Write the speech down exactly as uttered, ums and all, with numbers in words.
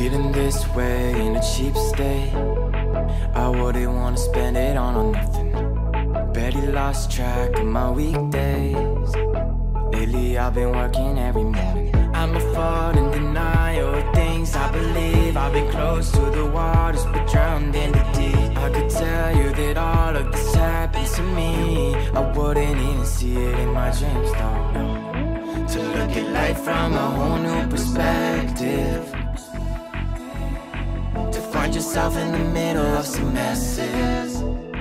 Feeling this way in a cheap state. I wouldn't wanna spend it on or nothing. Barely lost track of my weekdays. Lately I've been working every morning. I'm a fall in denial of things I believe. I've been close to the waters but drowned in the deep. I could tell you that all of this happened to me. I wouldn't even see it in my dreams though, no. To look at life from a whole new perspective. To find yourself in the middle of some messes.